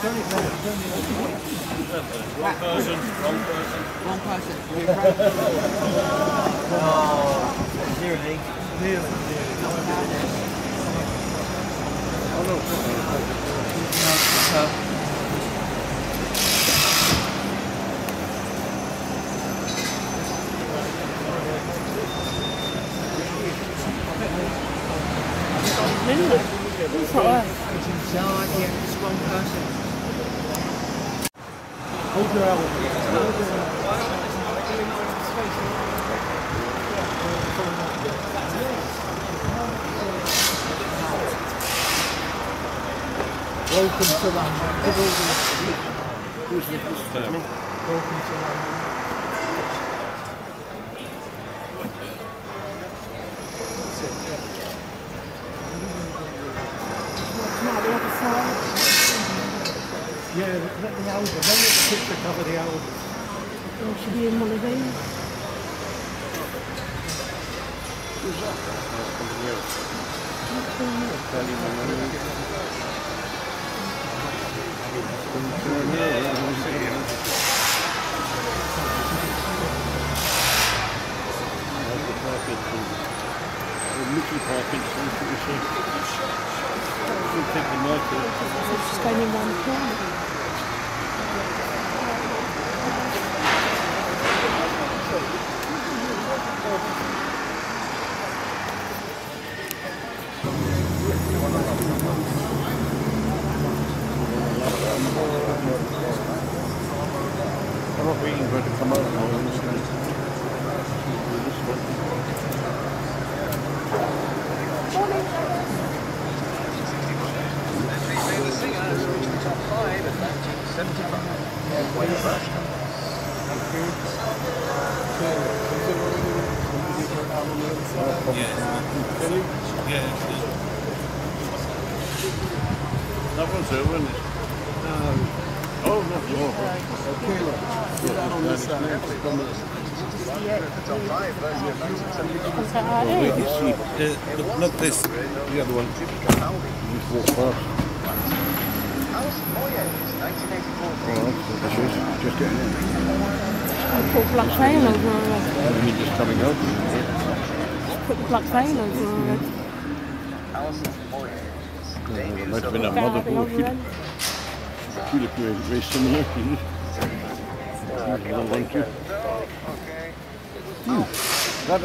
Wrong person, wrong person. Wrong person. Oh, nearly. Oh no. It's not her. It's inside, yeah, it's wrong person. Hold your elbow. Welcome to London. Who's this? Welcome to London. Yeah, let the album, then let the picture cover the album. Or should be in one of these. Who's that? Mickey Parkinson, what you say? We'll take the marker. It's just going in one corner. I'm not waiting for it to come out now. I'm just going to that was it, wasn't it? Oh, not more. Wait, you see. Look this. The other one. Just walk past. Oh, that's what this is. Just getting in. Put black veil over her. I mean, just coming out. Put the black veil over her. It might have been a mother bullshit. You look very similar. I want to. That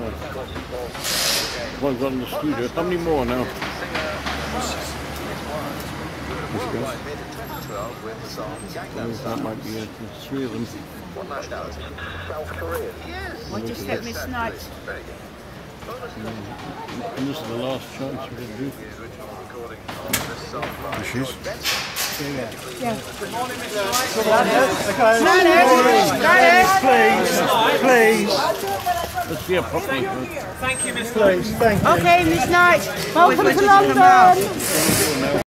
one got in the studio. How many more now? That might be it. There's 3 of them. What just hit Miss Knight? And this is the last chance we're going to do. She's? Yeah. Please. Let's see her properly. Thank you, Miss. Please, thank you. Okay, Miss Knight. Welcome to London.